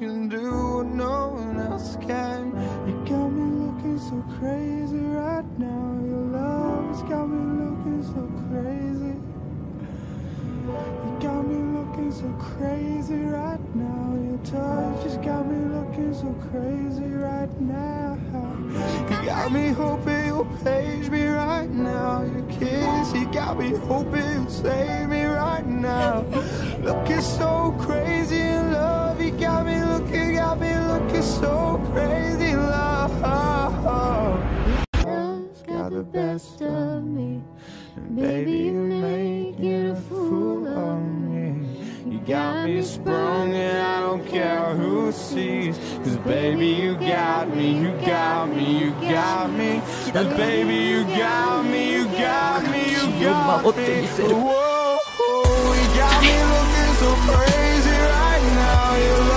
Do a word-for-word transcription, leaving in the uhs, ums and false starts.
can do what no one else can. You got me looking so crazy right now. Your love's got me looking so crazy. You got me looking so crazy right now. Your touch just got me looking so crazy right now. You got me hoping you'll page me right now. Your kiss, you got me hoping you'll save me right now. Looking so crazy in love. You got me looking, got me looking so crazy in love. Love's got the best of me, and baby, you make it a fool of me. You got me sprung and I don't care who sees. Cause baby, you got me, you got me, you got me. Cause baby, you got me, you got me, you got me. Whoa, you got me looking so crazy right now. You